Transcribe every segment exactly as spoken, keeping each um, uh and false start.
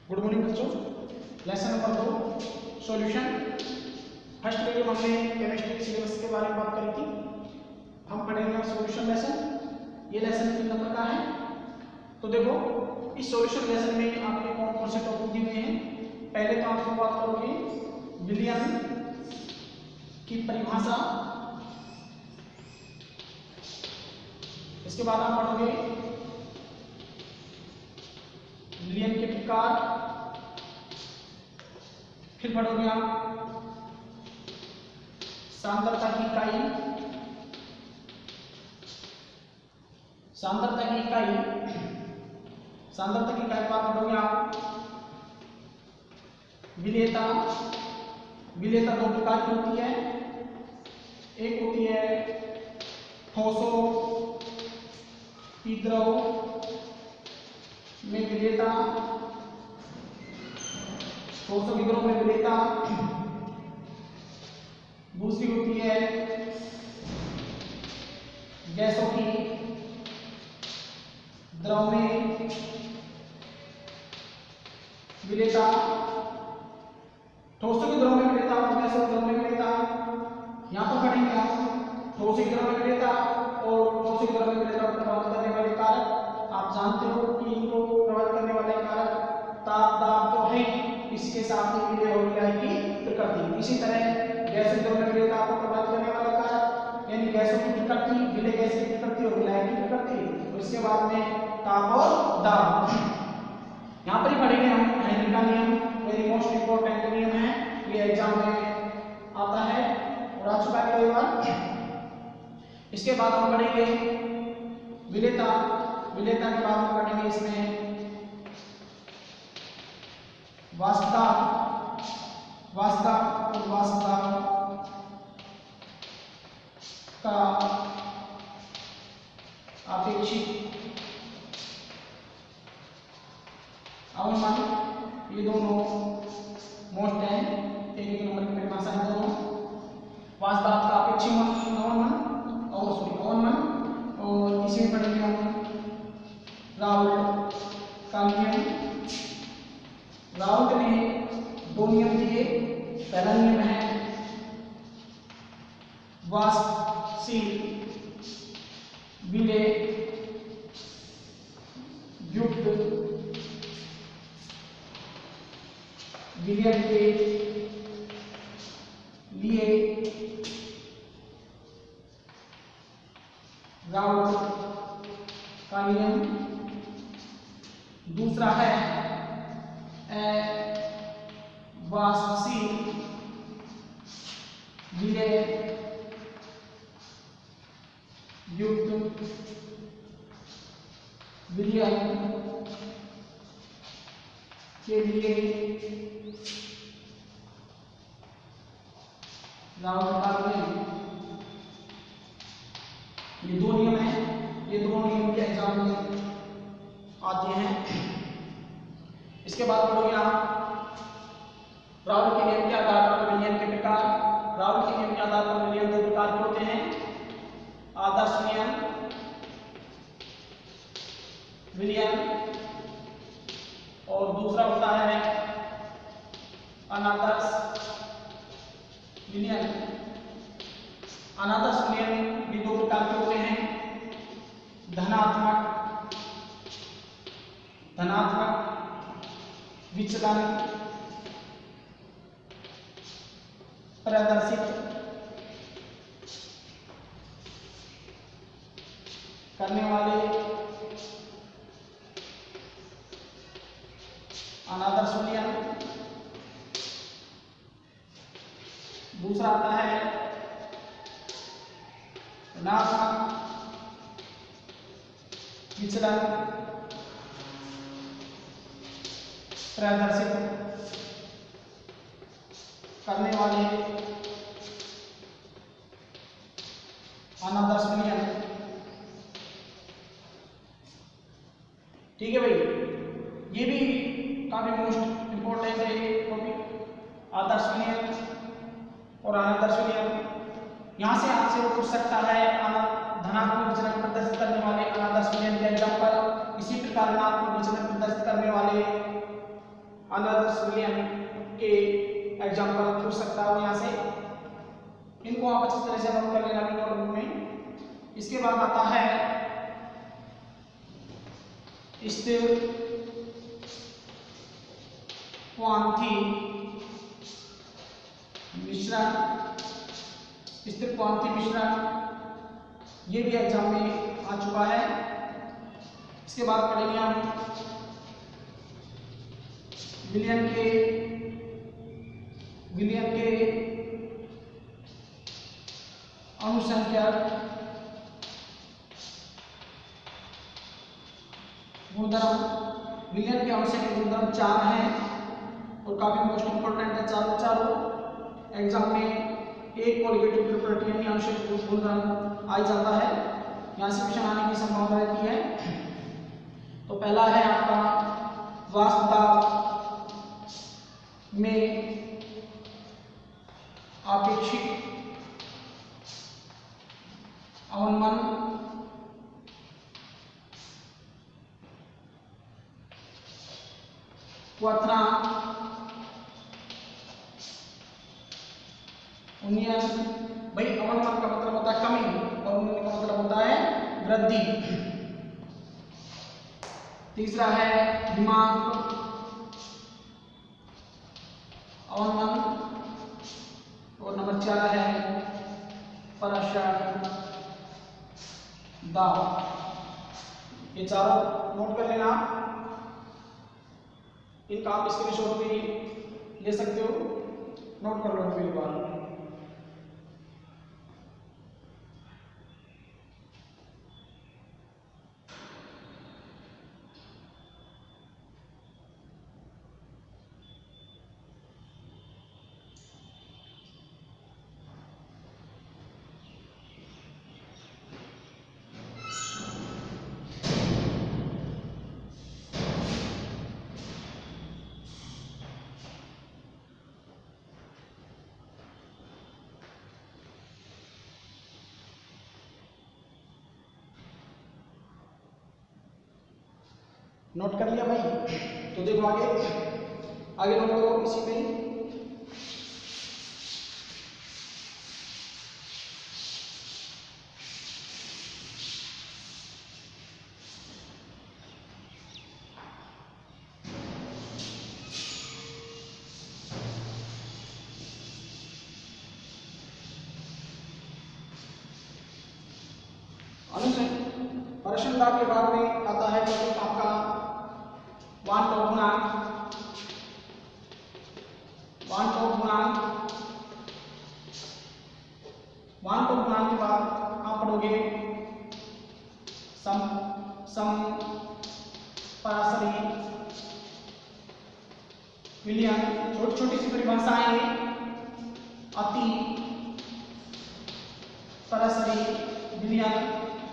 Good morning बच्चों। Lesson number दो solution. First video में हमने केमिस्ट्री सिलेबस के बारे में बात करी थी। हम पढ़ेंगे सॉल्यूशन लेसन। ये लेसन तीन नंबर का है। तो देखो इस सॉल्यूशन लेसन में आपके कौन कौन से टॉपिक दिए हुए हैं। पहले तो आप बात करोगे विलियन की परिभाषा, इसके बाद आप पढ़ोगे विलियन के प्रकार, फिर पढ़ोगे आप सांद्रता की इकाई, सांद्रता की इकाई सांद्रता की इकाई बात पढ़ोगे आप विलेयता। विलेयता दो प्रकार की होती है, एक होती है ठोसों की द्रव में विलेयता, ठोसों की द्रव में विलेयता। दूसरी होती है गैसों की द्रव में विलेयता। ठोसों की द्रव में विलेयता और गैसों की द्रव में विलेयता यहाँ पर पढ़ेंगे आप। ठोसों की द्रव में विलेयता और ठोसों की द्रव में विलेयता को प्रभावित करने वाले कारक आप जानते हो कि इनको प्रभावित करने वाले कारक ताप, दाब तो है, इसके साथ ही विलेय और विलय की प्रकृति। इसी तरह गैसों की द्रव में विलेयता को प्रभावित करने वाले कारक यानी गैसों की प्रकृति, विलेय गैस की प्रकृति और विलय की प्रकृति। और इसके बाद में ताप और दाब यहाँ पर ही पढ़ेंगे हम। हेनरी का नियम वेरी मोस्ट इंपॉर्टेंट नियम है, ये एग्जाम में आता है और आ चुका है कई बार। इसके बाद हम पढ़ेंगे विलेयता। विलेयता के बाद हम पढ़ेंगे इसमें वाष्पता, वाष्पता और वाष्पता का अपेक्षित अवमान। ये दोनों मोस्ट हैं, एक एक नंबर की परिभाषा है दोनों। वाष्पता का अपेक्षित अवमान और सॉरी अवमान, और इसी में पढ़ेंगे हम राउल्ट का नियम। राउल्ट ने दो नियम दिए। पहला नियम है वाष्पशील विलेय युक्त विलयन के लिए राउल्ट का नियम। दूसरा है वाष्पशील विलेय युक्त विलयन के लिए राउल्ट का नियम। ये दो नियम हैं, ये दोनों नियम के एग्जाम में आते हैं। इसके बाद पढ़ोगे आप राउल्ट के नियम के आधार पर विलयन के प्रकार। राउल्ट के नियम के आधार पर विलयन दो प्रकार के होते हैं, आदर्श विलयन विलयन और दूसरा होता है अनादर्श विलयन। अनादर्श विलयन भी दो प्रकार के होते हैं, धनात्मक धनात्मक विचलन प्रदर्शित करने वाले अनादर्श विलयन। दूसरा आता है ऋणात्मक विचलन प्रदर्शित करने वाले अनादर्श विलयन। ठीक है भाई, ये भी काफी मोस्ट इंपॉर्टेंट है टॉपिक, आदर्श विलयन और अनादर्श विलयन। यहाँ से आपसे वो पूछ सकता है धनात्मक विचलन प्रदर्शित करने वाले अनादर्श विलयन के एग्जाम्पल। इसी प्रकार ऋणात्मक विचलन प्रदर्शित करने वाले के एग्जाम्पल पूछ सकता हूँ यहाँ से, इनको आप अच्छी तरह से नोट कर लेना अपनी नोटबुक में। इसके बाद आता है स्थिर क्वांथी मिश्रण, स्थिर क्वांथी मिश्रण, ये भी एग्जाम में आ चुका है। इसके बाद पढ़ेंगे हम विलियम के विलियम के अणुसंख्यक गुणधर्म। विलियम के अणुसंख्यक गुणधर्म चार हैं और काफी मोस्ट इंपोर्टेंट है चारों चारों। एग्जाम में एक पॉलिगेटिव प्रॉपर्टी यानी अणुसंख्यक गुणधर्म आ जाता है, यहाँ से क्वेश्चन आने की संभावना रहती है। तो पहला है आपका वाष्प दाब में आपेक्षिक अवनमन क्वथनांक उन्नयन। भाई अवनमन का मतलब होता है कमी और उन्नयन का मतलब होता है वृद्धि। तीसरा है दिमाग अवनमन और नंबर चार है पराशर दाब। ये चारों नोट कर लेना, इनका आप स्क्रीनशॉट भी ले सकते हो, नोट कर लो एक बार। नोट कर लिया भाई? तो देखो आगे आगे नोट करो इसी में। पराशर दाब के बाद में आता है तो आपका वन टॉप गुणांक। वन टॉप गुणांक वन टॉप गुणांक के बाद आप पढ़ोगे सम सम परासरी विलियन। छोटी छोटी सी परिभाषाएं, अति परासरी विलियन।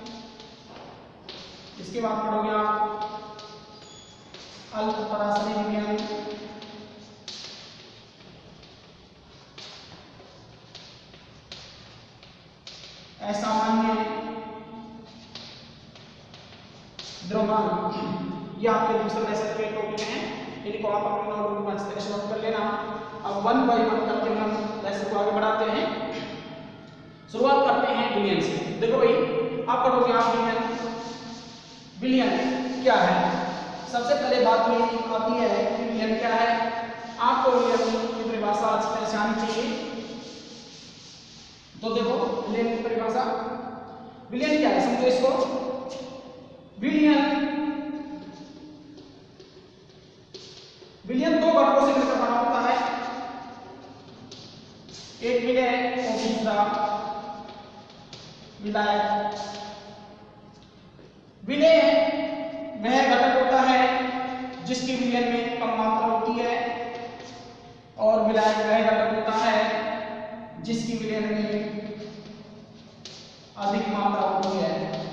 इसके बाद पढ़ोगे आप अल्प परासरी विलियन। असामान्य द्रव्यमान। ये आपके दूसरे लेसन के टॉपिक हैं, इनको आप अपने नोटबुक में अच्छे से नोट कर लेना। अब वन बाय वन करके हम लेसन को आगे बढ़ाते हैं। शुरुआत करते हैं विलियन से। देखो भाई आप पढ़ोगे आप विलियन विलियन क्या है। सबसे पहले बात में आती है कि विलियन क्या है। आपको विलियन की परिभाषा अच्छी तरह से आनी चाहिए। तो देखो विलियन की परिभाषा, विलियन क्या है समझो इसको। विलियन विलियन दो घटकों से मिलकर बना होता है, एक विलय और दूसरा विलायक। विलय वह घटक होता है जिसकी विलयन में कम मात्रा होती है और विलायक वह घटक होता है जिसकी विलयन में अधिक मात्रा होती है।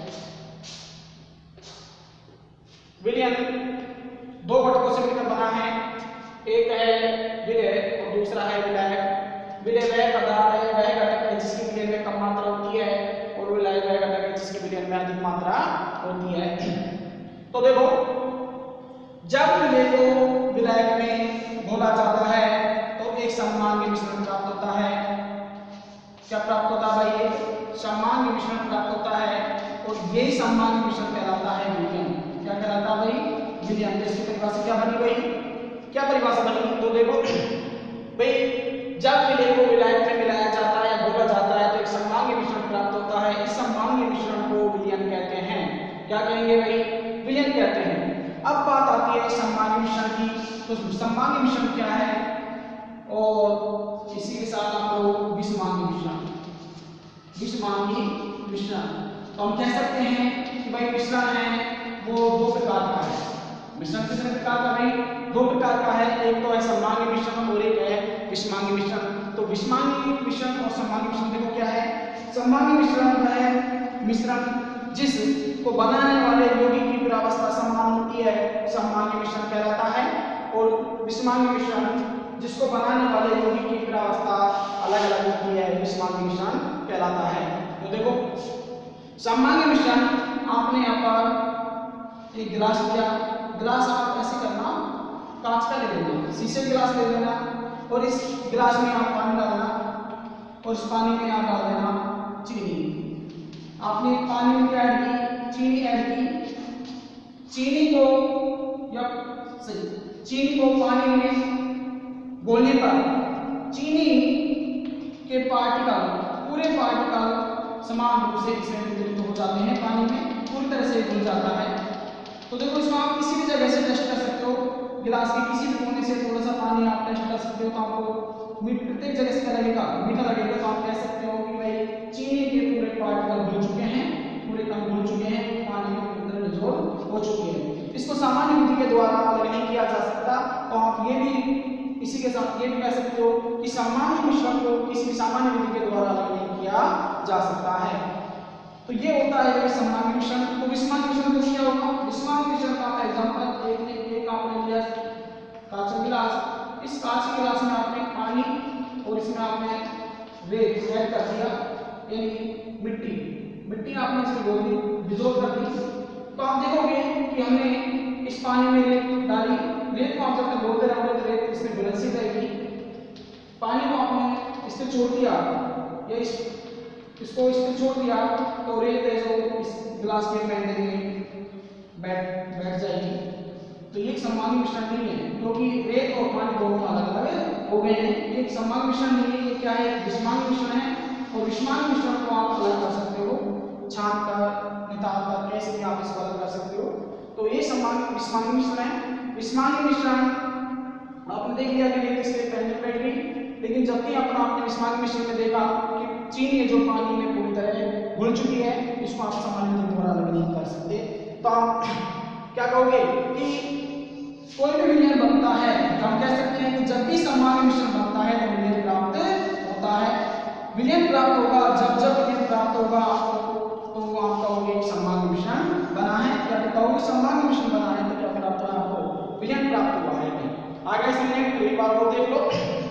विलयन दो घटकों से मिलकर बना है, एक है विलय और दूसरा है विलायक। विलय वह पदार्थ है वह घटक है जिसकी विलयन में कम मात्रा होती है और विलायक वह घटक है जिसकी विलयन में अधिक मात्रा होती है। तो देखो जब विलय को विलायक में घोला जाता है एक सममांगी मिश्रण प्राप्त होता है। क्या प्राप्त होता है भाई? एक सममांगी मिश्रण प्राप्त होता है और यही सममांगी मिश्रण कहलाता है विलयन। क्या कहलाता है भाई? विलयन। इसकी परिभाषा क्या बनी भाई? क्या परिभाषा बनी? तो देखो भाई, जब विलय को विलायक में मिलाया जाता है या घोला जाता है तो एक सममांगी मिश्रण प्राप्त होता है। इस सममांगी मिश्रण को विलयन कहते हैं। क्या कहेंगे भाई? विलयन कहते हैं। अब बात आती है सममांगी मिश्रण की। तो सममांगी मिश्रण क्या है? और इसी के साथ हम लोग विषमांगी मिश्रण, विषमांगी मिश्रण। तो हम कह सकते हैं कि भाई मिश्रण है वो दो प्रकार का है। मिश्रण कितने प्रकार का भाई? दो प्रकार का है। एक तो है सममांगी मिश्रण और एक है विषमांगी मिश्रण। तो विषमांगी मिश्रण और सममांगी मिश्रण देखो क्या है। सममांगी मिश्रण है मिश्रण जिसको बनाने वाले यौगिक की प्रावस्था समान होती है, सममांगी मिश्रण कहलाता है। और विषमांगी मिश्रण जिसको बनाने वाले यौगिक की प्रावस्था अलग अलग होती है, विषमांगी मिश्रण कहलाता है। तो देखो सममांगी मिश्रण, आपने यहाँ पर एक गिलास लिया, गिलास आप ऐसे करना, कांच का ले लेना, शीशे गिलास ले लेना और इस गिलास में आप पानी डालना और इस पानी में आप डाल देना चीनी। आपने पानी में क्या ऐड की? चीनी ऐड की। चीनी को या सही चीनी को पानी में घोलने पर चीनी के पार्टिकल, पूरे पार्टिकल समान रूप से इसमें वितरित हो जाते हैं, पानी में पूरी तरह से घुल जाता है। तो देखो इसको आप किसी भी जगह से टेस्ट कर सकते हो, गिलास के किसी भी कोने से थोड़ा सा पानी आप टेस्ट कर सकते हो। तो आपको मीठ प्रत्येक जगह से क्या लगेगा? मीठा लगेगा। तो आप कह सकते हो कि भाई चीनी के पूरे पार्टिकल घुल चुके हैं, पूरे कण घुल चुके हैं, पानी में पूरी तरह डिसॉल्व हो चुके हैं। इसको सामान्य विधि के द्वारा अलग नहीं किया जा सकता। तो आप ये भी इसी के साथ ये भी कह सकते हो कि सामान्य मिश्रण को किसी भी सामान्य विधि के द्वारा अलग नहीं किया जा सकता है। तो ये होता है सममांगी मिश्रण। तो विषमांगी मिश्रण में क्या होगा? विषमांगी मिश्रण का एग्जांपल एक ने एक आपने लिया कांच का गिलास, इस कांच के गिलास में आपने पानी और इसमें आपने रेत ऐड कर दिया, यानी मिट्टी मिट्टी आपने इसमें घोल दी, डिसॉल्व कर दी। तो आप देखोगे कि हमने इस पानी में रेत डाली, रेत को आप जब तक घोलते रहोगे तो रेत इसमें घुलनशील रहेगी। पानी को आपने इस पे छोड़ दिया या इस इसको इस पे छोड़ दिया तो रेत है जो इस गिलास के अंदर में बैठ बैठ जाएगी। तो ये सममांगी मिश्रण नहीं है, क्योंकि रेत और पानी दोनों अलग अलग हो गए हैं। ये सममांगी मिश्रण नहीं है, ये क्या है? विषमांगी मिश्रण है। और विषमांगी मिश्रण को आप अलग कर सकते हो, छान कर, नितार कर, कैसे भी आप इसको अलग कर सकते हो। तो ये सममांगी विषमांगी मिश्रण है। विषमांगी मिश्रण आपने देख लिया कि रेत इसके पहले बैठ गई, लेकिन जब भी अपना आपने विषमांगी मिश्रण में देखा कि चीनी जो पानी में पूरी तरह घुल चुकी है, इसको आप सामान्य विधि द्वारा अलग नहीं कर सकते। तो आप क्या कहोगे कि कोई भी विलयन बनता है तो हम कह सकते हैं कि जब भी सममांगी मिश्रण बनता है तो विलयन प्राप्त होता है। विलयन प्राप्त होगा जब जब विलयन प्राप्त होगा तो आप कहोगे सममांगी मिश्रण बना है, या फिर कहोगे सममांगी मिश्रण बना है तो क्या प्राप्त हुआ? आपको विलयन प्राप्त हुआ है। आगे समझेंगे, एक बार और देख लो।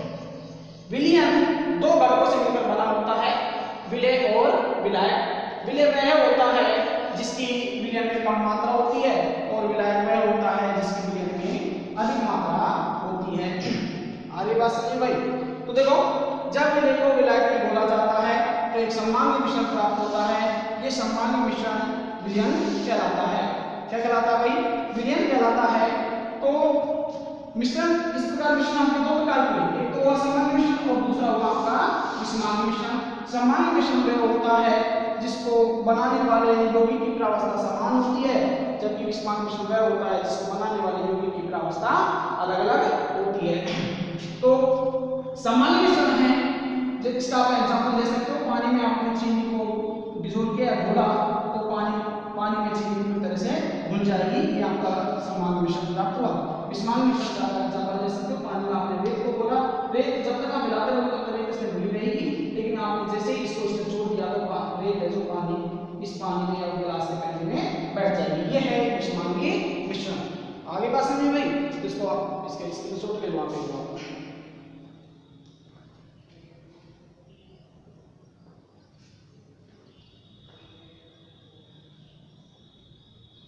विलयन दो घटकों से मिलकर बना होता है, विलय और विलायक। विलय वह होता है जिसकी विलयन में कम मात्रा होती है और विलायक वह होता है जिसकी विलयन में अधिक मात्रा होती है। आगे बात समझिए भाई। तो देखो जब विलय को विलायक में घोला जाता है तो एक सममांगी मिश्रण प्राप्त होता है। ये सममांगी मिश्रण विलयन कहलाता है। क्या कहलाता है भाई? विलयन कहलाता है। तो मिश्रण इस प्रकार मिश्रण आपके दो प्रकार के, एक तो हुआ सममांगी मिश्रण और दूसरा हुआ आपका विषमांगी मिश्रण। सममांगी मिश्रण वह होता है जिसको बनाने वाले यौगिक की प्रावस्था समान होती है, जबकि विषमांगी मिश्रण वह होता है जिसको बनाने वाले यौगिक की प्रावस्था अलग अलग होती है। तो सममांगी मिश्रण है जिसका आप एग्जांपल दे सकते हो, पानी में आपने चीनी को डिसॉल्व किया, घोला, तो पानी पानी में चीनी पूरी तरह से घुल जाएगी, ये आपका सममांगी मिश्रण प्राप्त हुआ। विषमांगी मिश्रण का एग्जांपल दे सकते हो, पानी में आपने रेत को घोला, रेत जब तक आप मिलाते रहोगे तब तक रेत इसमें घुली रहेगी, लेकिन आपने जैसे ही इसको इसमें छोड़ दिया तो रेत है जो पानी इस पानी में या गिलास के पहले में बैठ जाएगी। ये है विषमांगी मिश्रण। आगे बात समझिए भाई। इसको आप इसके स्क्रीनशॉट ले लो आप एक बार।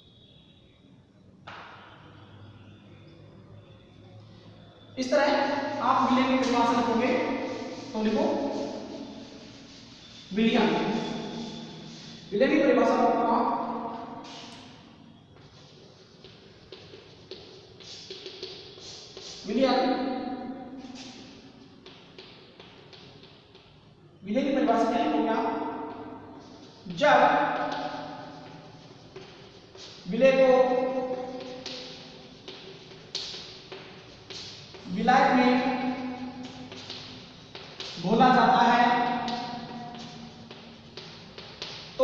इस तरह आप विलयन की परिभाषा लिखोगे तो लिखो विलियन। विलयन की परिभाषा लिखो आप विलयन। विलय की परिभाषा क्या लिखोगे आप? जब विलय को विलायक में घोला जाता है तो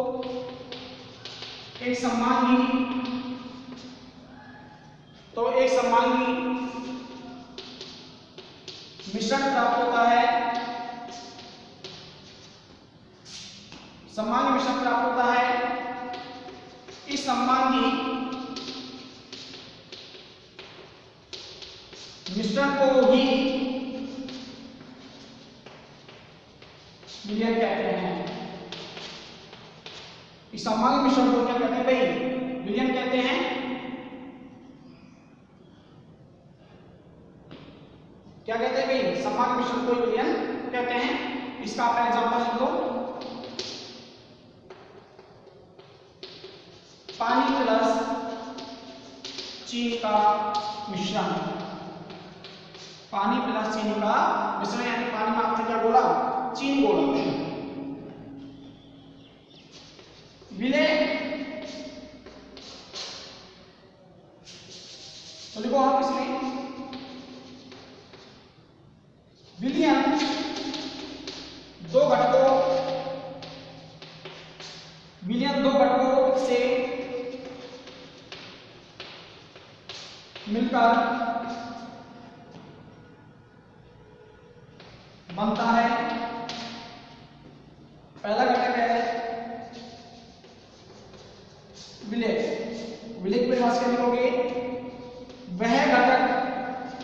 एक समांगी तो एक समांगी मिश्रण प्राप्त होता है। समांगी मिश्रण प्राप्त होता है। इस समांगी मिश्रण को ही विलयन कहते हैं। इस समांगी मिश्रण को क्या कहते हैं भाई? विलयन कहते हैं। क्या कहते हैं भाई? समांगी मिश्रण को ही विलयन कहते हैं। इसका आप एग्जांपल लिख दो। पानी प्लस चीनी का मिश्रण। पानी प्लस चीनी का मिश्रण यानी पानी में आपने क्या बोला? चीनी बोला। विलय तो लिखो आप इसमें विलयन दो घटकों विलयन दो घटकों से मिलकर बनता है। पहला घटक है विलय। विलय की परिभाषा क्या लिखोगे? वह घटक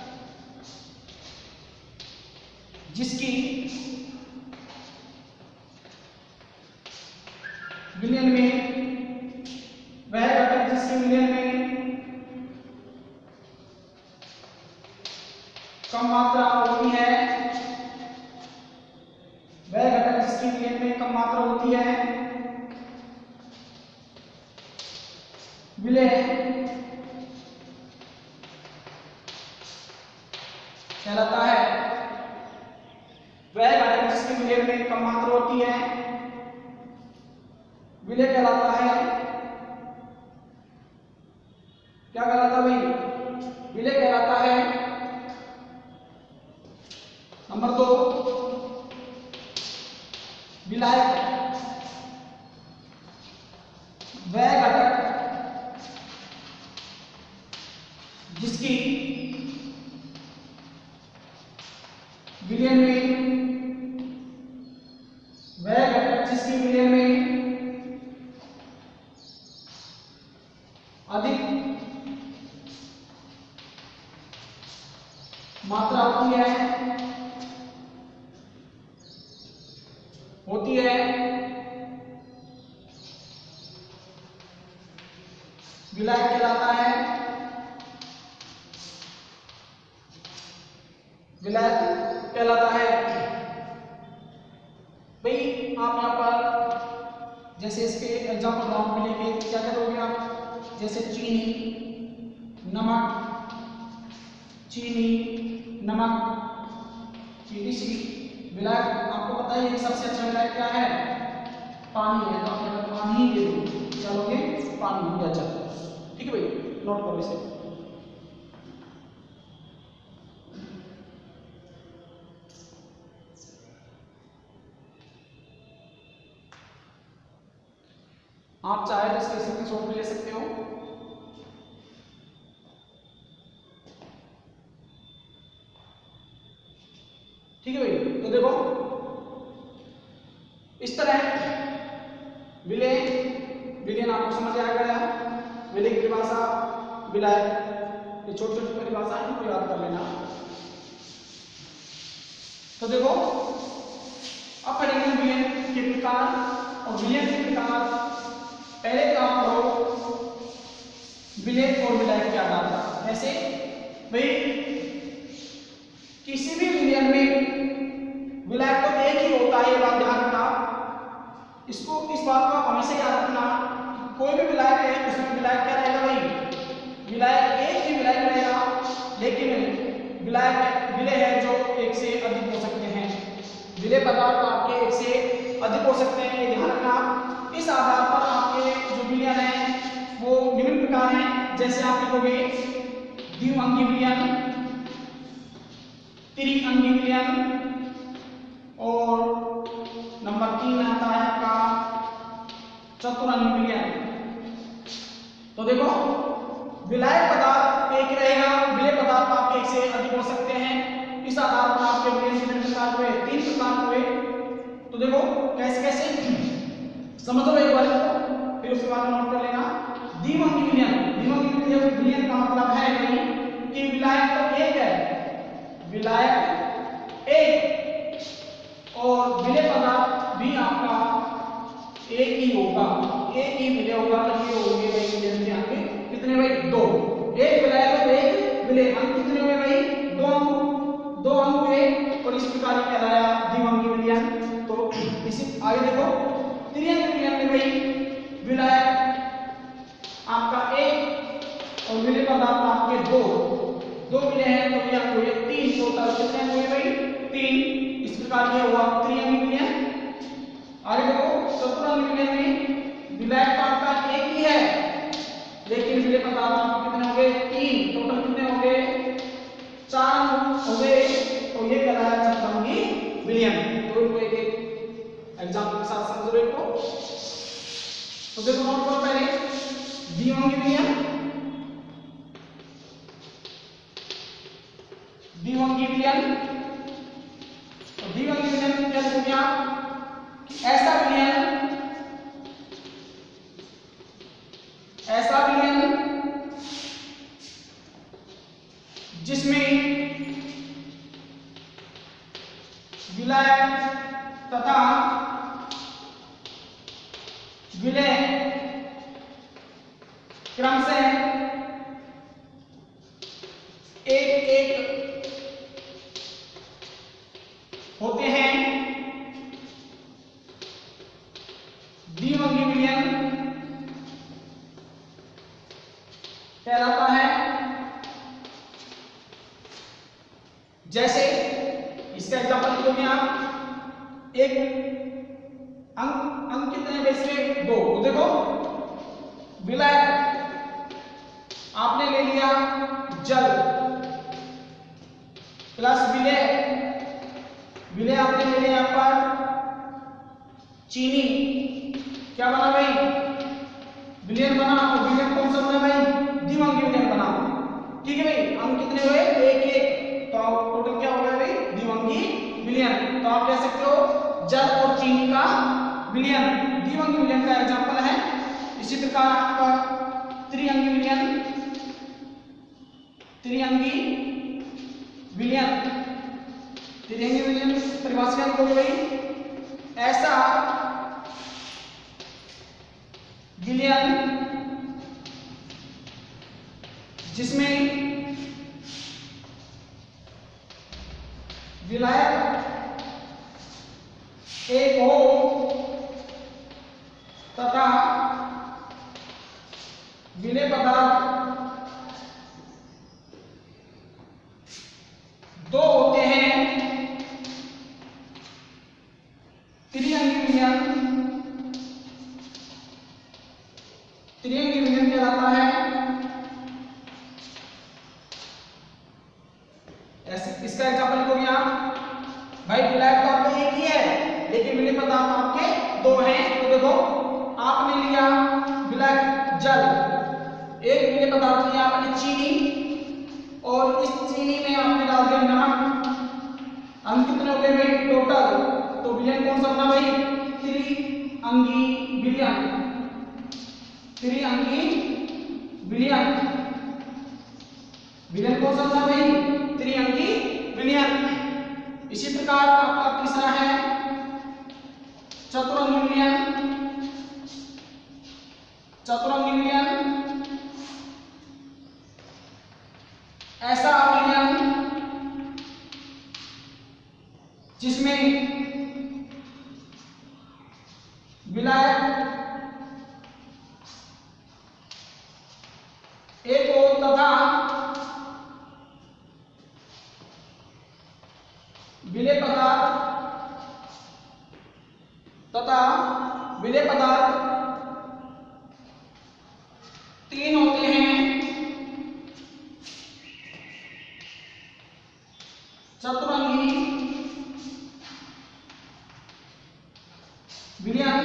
जिसकी विलयन में वह घटक जिसके विलयन में कम मात्रा होती है वह घटक जिसकी विलयन में कम मात्रा होती है विलय कहलाता है। वह घटक जिसकी विलयन में कम मात्रा होती है विलय कहलाता है। क्या कहलाता है भाई? विलय कहलाता है। नंबर दो, विलायक वह घटक जिसकी विलयन में वह घटक जिसकी विलयन में अधिक मात्रा होती है होती है विलायक कहलाता है। विलायक कहलाता है। भाई आप यहाँ पर जैसे इसके एग्जाम्पल राउंड में लेके क्या करोगे आप? जैसे चीनी, नमक, चीनी, नमक, चीनी सी विलायक। आपको पता है सबसे अच्छा विलायक क्या है? पानी है। तो आप पानी ही ले लो, क्या लोगे? पानी हो गया। चलो ठीक है भाई, नोट करो इसे। आप चाहे तो इसके स्क्रीनशॉट भी ले सकते हो। ठीक है भाई, तो देखो इस तरह विलय विलयन आपको समझ आ गया। विलय की परिभाषा, विलायक, ये छोटी छोटी परिभाषा है, इनको याद कर लेना। तो देखो अब पढ़ेंगे विलयन के प्रकार। और विलयन के प्रकार पहले काम करो विलय और विलायक क्या आता है। ऐसे भाई किसी भी विलयन में विलायक तो एक ही होता है, ये बात ध्यान रखना। इसको इस बात को हमेशा याद रखना, कोई भी विलायक है उसमें विलायक क्या रहेगा भाई, विलायक एक ही विलायक रहेगा, लेकिन विलायक विलय है जो एक से अधिक हो सकते हैं, विलय पदार्थ आपके एक से अधिक हो सकते हैं, ये ध्यान रखना। इस आधार पर आपके जो विलयन है वो विभिन्न प्रकार हैं, जैसे आप लिखोगे द्विअंगी विलयन, त्रिअंगी विलयन, और नंबर तीन आता है आपका चतुरंगी विलयन। तो देखो विलायक पदार्थ एक रहेगा, विलय पदार्थ आपके एक से अधिक हो सकते हैं। इस आधार पर आपके विलयन कितने प्रकार हुए, तीन प्रकार हुए। तो देखो कैसे कैसे समझो एक बार, फिर उसके बाद नोट कर लेना। द्विअंगी विलयन, द्विअंगी विलयन का मतलब है भाई कि विलायक तो एक है, विलायक एक और विलय पदार्थ भी आपका एक ही होगा, एक ही विलय होगा, तो ये होंगे भाई विलयन के अंक कितने भाई, दो। एक विलायक और एक विलय, अंक कितने हुए भाई, दो अंक, दो अंक हुए, और इस प्रकार ये कहलाया द्विअंगी विलयन। तो इसी आगे देखो त्रिअंगी विलयन में भाई विलायक आपका एक और विलय पदार्थ आपके दो, दो विलय हैं तो ये आपको ये तीन, टोटल कितने हुए भाई, तीन। इस प्रकार ये हुआ त्रिअंगी विलयन। आगे देखो चतुरंगी विलयन में विलायक आपका एक ही है, लेकिन विलय पदार्थ आपके कितने हो गए, तीन, टोटल कितने हो गए, चार हो गए, तो ये कहलाया चतुरंगी विलयन। तो इनको एक एक एग्जांपल के साथ समझो इनको। तो देखो नोट करो पहले द्विअंगी विलयन, द्विअंगी विलयन, तो द्विअंगी विलयन क्या लिखोगे आप, ऐसा विलयन, ऐसा विलयन जिसमें विलायक तथा विलय क्रमशः एक एक होते हैं, द्विअंगी विलयन कहलाता है। जैसे इसका एग्जांपल लिखोगे आप, एक अंक अंक कितने हैं इसमें, दो। तो देखो विलायक आपने ले लिया जल प्लस विलय, विलय आपने ले लिया यहाँ पर चीनी, क्या बना भाई, विलयन बना। और विलयन कौन सा बना भाई, द्विअंगी विलयन बना। ठीक है भाई, अंक कितने हुए, एक एक, तो टोटल क्या हो गया भाई, द्विअंगी विलयन। तो आप कह सकते हो जल और चीनी का विलयन द्विअंगी विलयन का एग्जांपल है। इसी प्रकार आपका त्रिअंगी विलयन, त्रिअंगी विलयन, त्रिअंगी विलयन परिभाषा लिखोगे भाई, ऐसा विलयन जिसमें विलायक एक हो तथा विलय पदार्थ दो होते हैं, त्रिअंगी विलयन, त्रिअंगी विलयन कहलाता है। ऐसे इसका एग्जांपल लिखोगे आप, भाई विलायक तो आपका एक ही है, लेकिन विलय पदार्थ आपके दो हैं। तो देखो आपने लिया विलायक जल, एक विलय पदार्थ लिया आपने चीनी, और इस चीनी में आपने डाल दिया नमक। अंक कितने हो गए भाई टोटल, तो विलयन कौन सा बना भाई, त्रिअंगी विलयन, त्रिअंगी विलयन, विलयन कौन सा बना भाई, त्रिअंगी विलयन। इसी प्रकार आपका तीसरा है चतुरंगी विलयन, चतुरंगी विलयन ऐसा विलयन जिसमें विलायक एक हो तथा विलेय पदार्थ तथा विलेय पदार्थ तीन होते हैं। चतुरंगी विलयन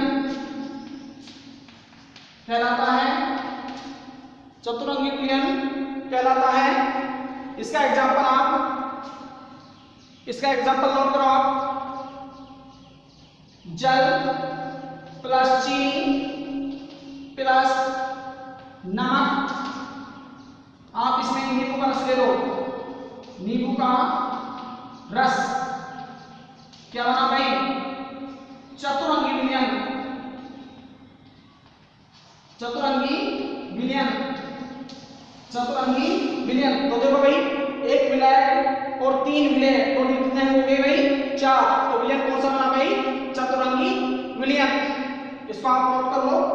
कहलाता है, चतुरंगी विलयन कहलाता है। इसका एग्जांपल आप इसका एग्जांपल नोट करो आप। जल प्लस चीनी प्लस नमक, आप इसमें नींबू का रस ले लो, नींबू का रस क्या बना भाई? चतुरंगी विलयन, चतुरंगी विलयन, चतुरंगी विलयन। तो देखो भाई, एक विलायक और तीन विलेय, तो कितने हो गए भाई? चार। तो विलयन कौन सा बना भाई? चतुरंगी विलयन। इसको आप नोट कर लो।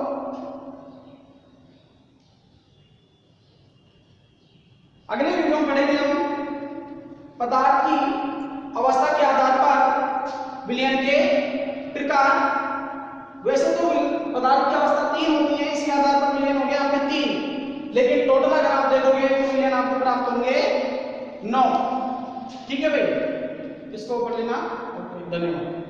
अगले वीडियो में पढ़ेंगे हम पदार्थ की अवस्था के आधार पर विलयन के प्रकार। वैसे तो पदार्थ की अवस्था तीन होती है, इसके आधार पर विलयन हो गया आपके तीन, लेकिन टोटल अगर आप देखोगे तो विलयन आपको प्राप्त होंगे नौ। ठीक है भाई, इसको पढ़ लेना। धन्यवाद।